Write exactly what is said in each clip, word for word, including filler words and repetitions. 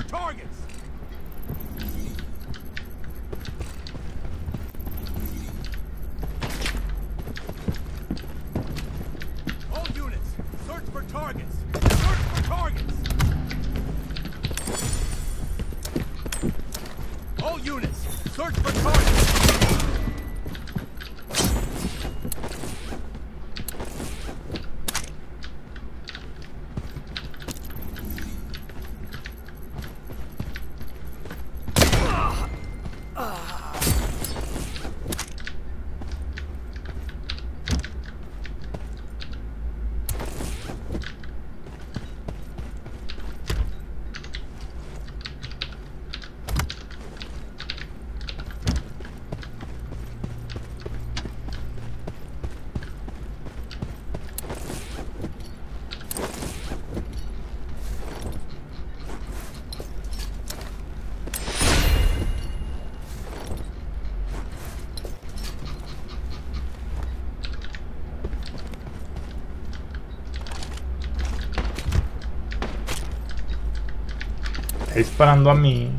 targets. All units, search for targets. Search for targets. All units, search for targets. Está disparando a mí.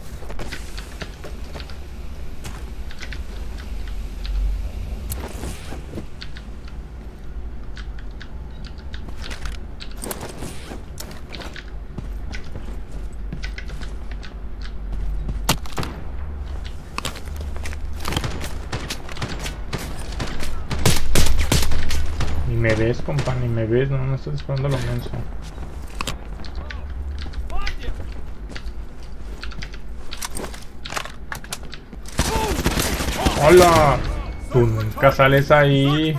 Ni me ves, compa, ni me ves, no me estás disparando lo menso. ¡Hola! Tú nunca sales ahí.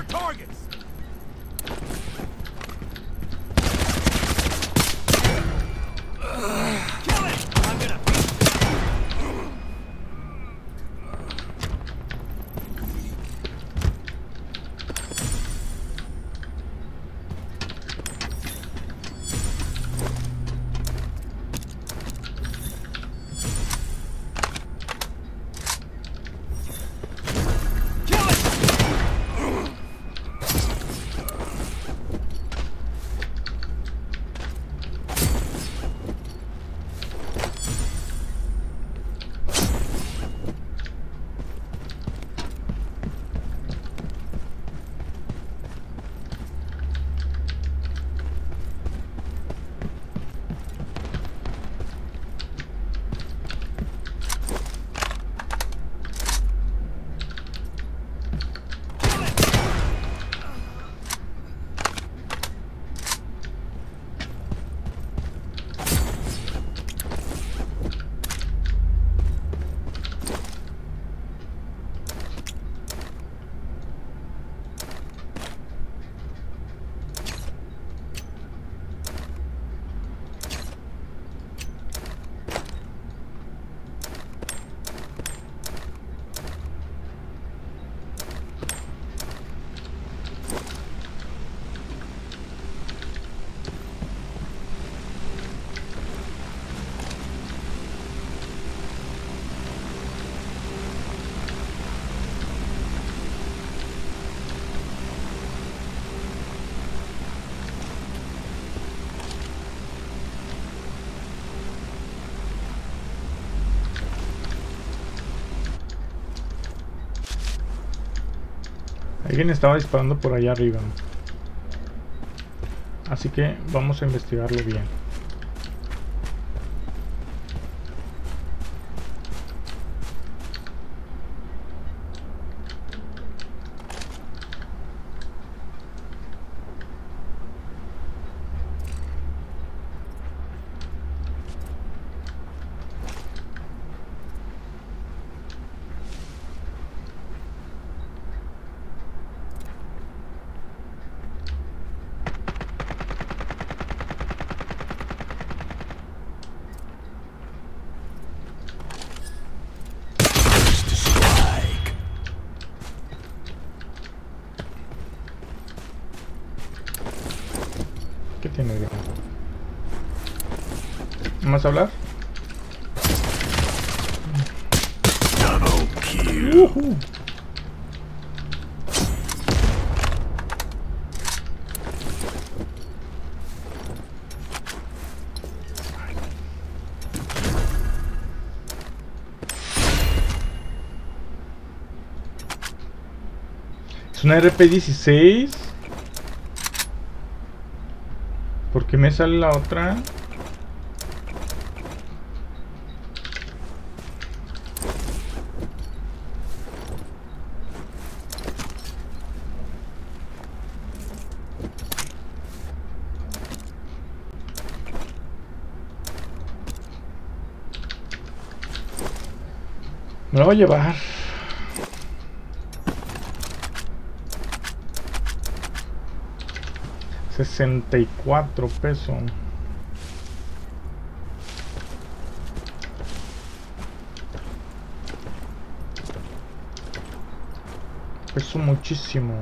Alguien estaba disparando por allá arriba. Así que vamos a investigarlo bien. ¿Qué tiene de ¿Vamos a hablar? Uh-huh. Es una R P dieciséis. ¿Por qué me sale la otra? Me lo voy a llevar. sesenta y cuatro pesos. Peso muchísimo.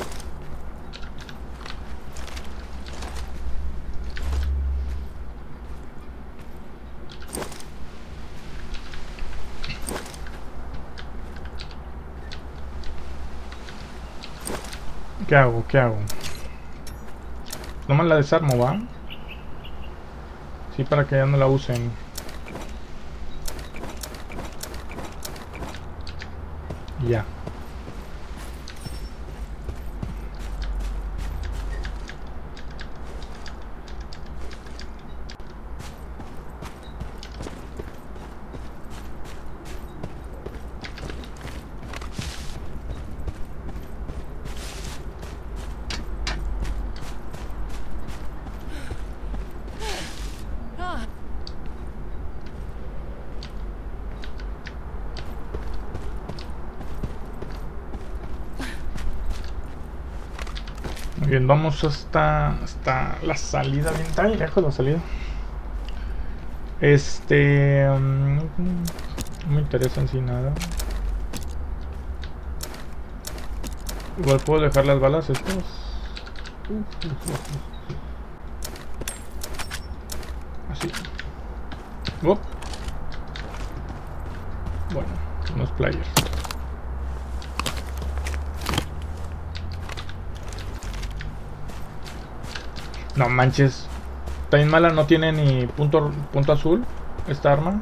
¿Qué hago? ¿Qué hago? Nomás la desarmo, ¿va? Sí, para que ya no la usen. Ya. Bien, vamos hasta, hasta la salida. Bien, está bien lejos la salida. Este... Um, no me interesa en sí nada. Igual puedo dejar las balas estos. Así. Up. Bueno, unos players. No manches. Está bien mala, no tiene ni punto, punto azul esta arma.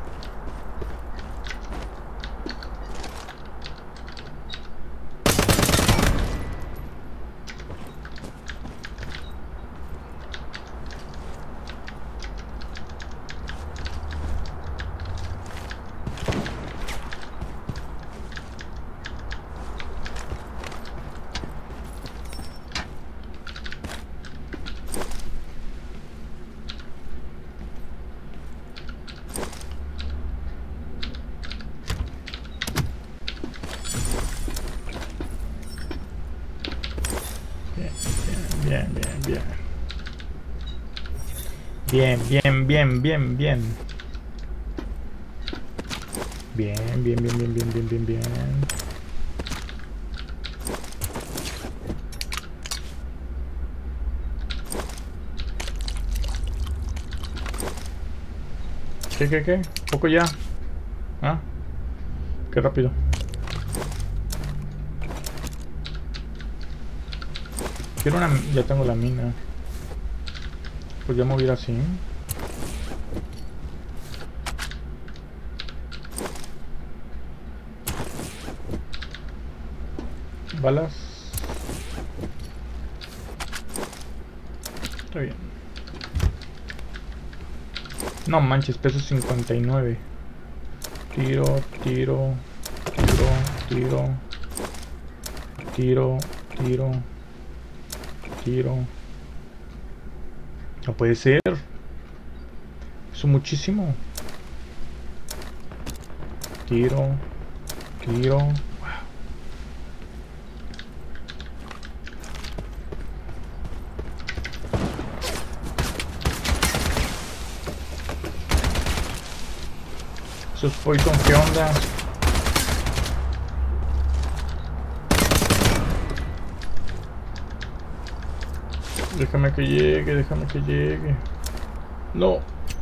Bien, bien, bien. Bien, bien, bien, bien, bien. Bien, bien, bien, bien, bien, bien, bien, bien. ¿Qué, qué, qué? ¿Poco ya? ¿Ah? Qué rápido. Quiero una... Ya tengo la mina. Pues ya me voy a ir así. Balas. Está bien. No manches, peso cincuenta y nueve. Tiro, tiro, tiro, tiro. Tiro, tiro. Tiro. No puede ser. Eso muchísimo. Tiro. Tiro. Wow. Esos Poison, ¿qué onda? Déjame que llegue, déjame que llegue. No.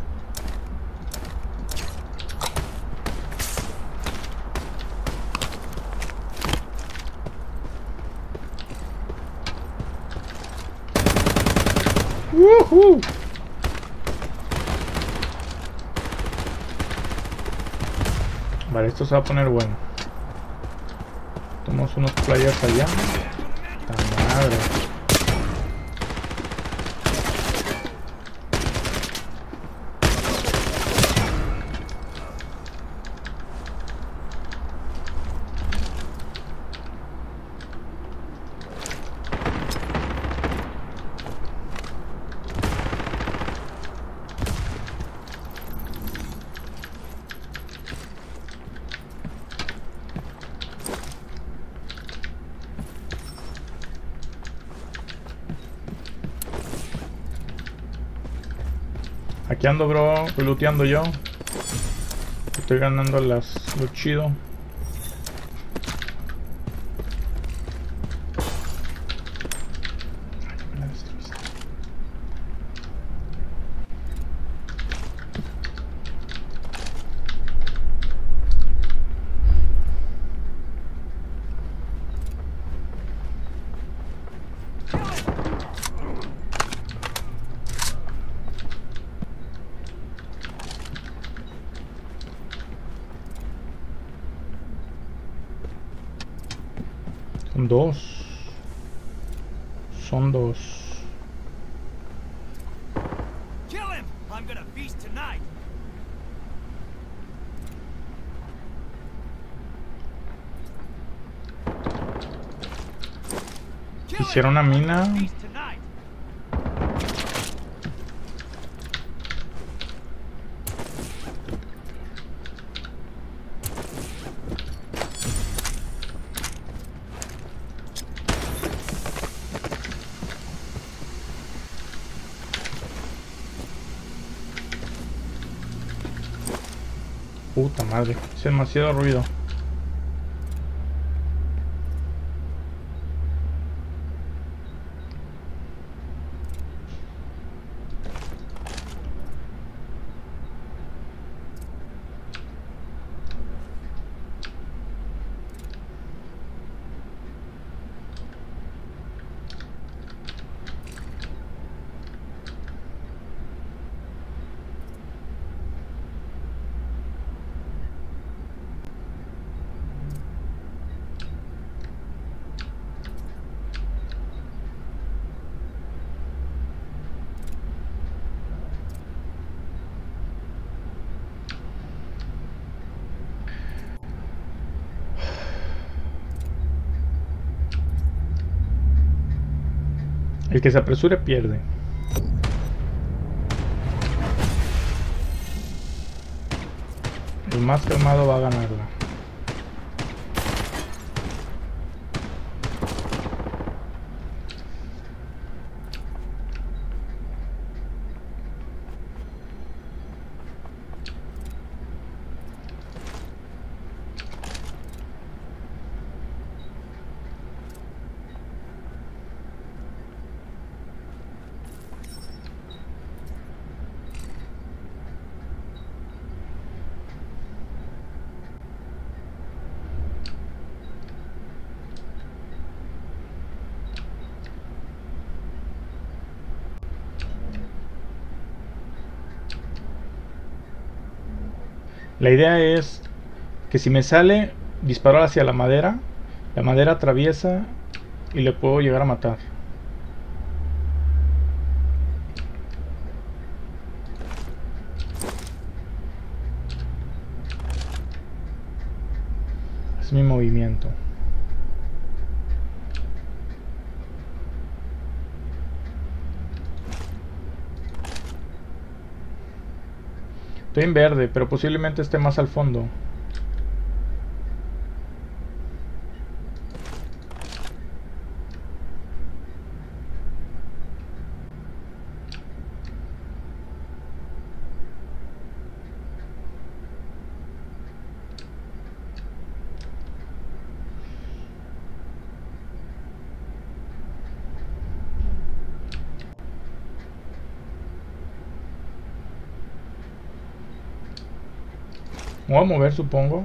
¡Woohoo! Vale, esto se va a poner bueno. Tomamos unos players allá. madre. Aquí ando, bro, estoy looteando yo. Estoy ganando las, lo chido. Son dos. Son dos. Kill him! I'm gonna feast tonight. Kill him! Hicieron una mina. I'm gonna feast tonight. Puta madre, es demasiado ruido. El que se apresure pierde. El más calmado va a ganarla. La idea es que si me sale, disparar hacia la madera. La madera atraviesa y le puedo llegar a matar. Es mi movimiento. Estoy en verde, pero posiblemente esté más al fondo. Me voy a mover, supongo.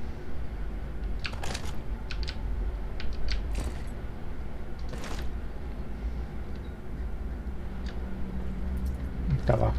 Está abajo.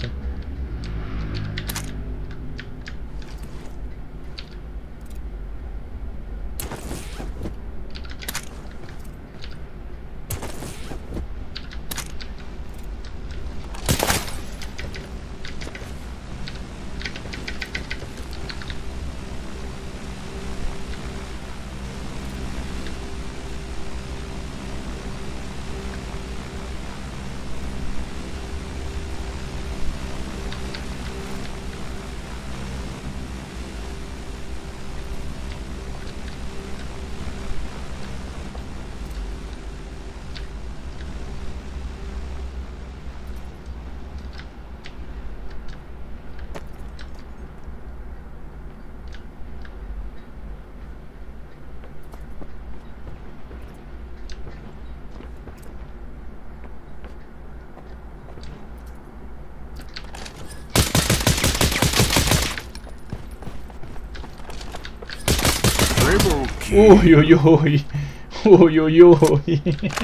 Uy, uy, uy. Uy, uy, uy.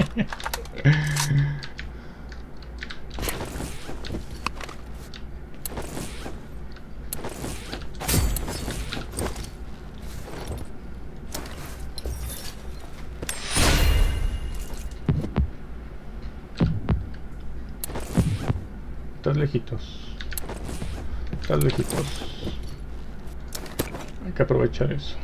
Estás lejitos. Estás lejitos. Hay que aprovechar eso.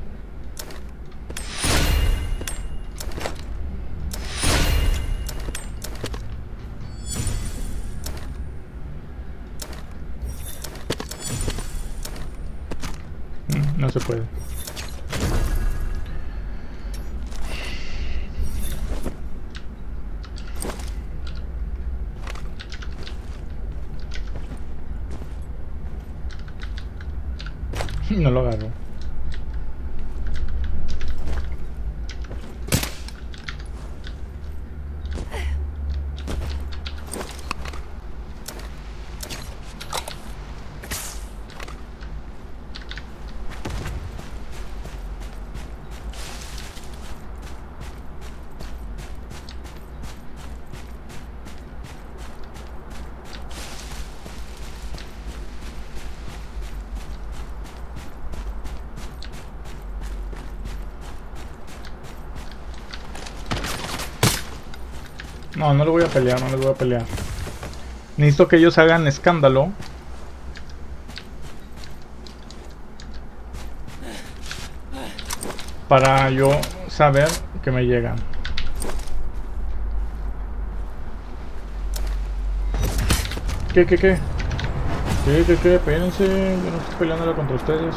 Mm, no se puede. No lo agarro. No, no le voy a pelear, no les voy a pelear. Necesito que ellos hagan escándalo. Para yo saber que me llegan. ¿Qué, qué, qué? ¿Qué, qué, qué? Espérense, yo no estoy peleándola contra ustedes.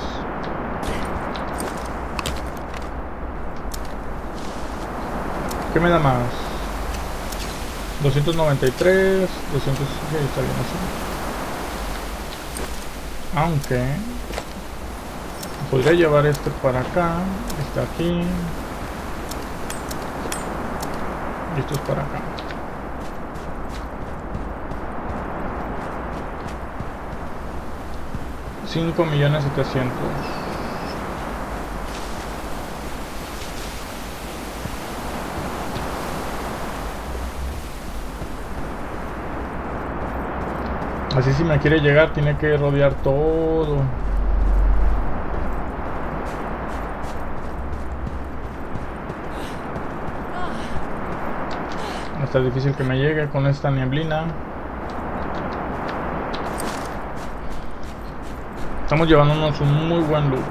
¿Qué me da más? doscientos noventa y tres, doscientos... Sí, está bien así. Aunque podría llevar este para acá, este aquí, y estos para acá. cinco millones setecientos. Así si me quiere llegar tiene que rodear todo. Está difícil que me llegue con esta nieblina. Estamos llevándonos un muy buen loot.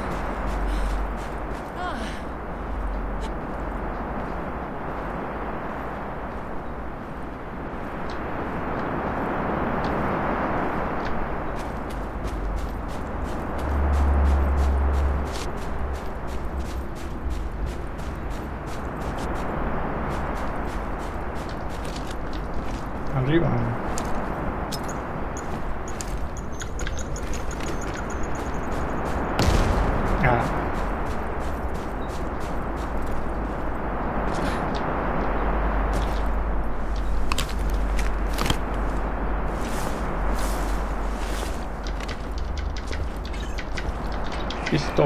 Arriba. Ah. Listo.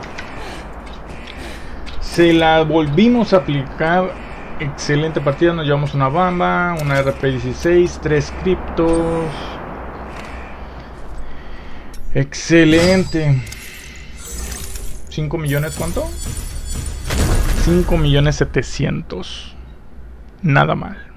Se la volvimos a aplicar. Excelente partida, nos llevamos una bamba, una R P dieciséis, tres criptos. Excelente. cinco millones, ¿cuánto? cinco millones setecientos. Nada mal.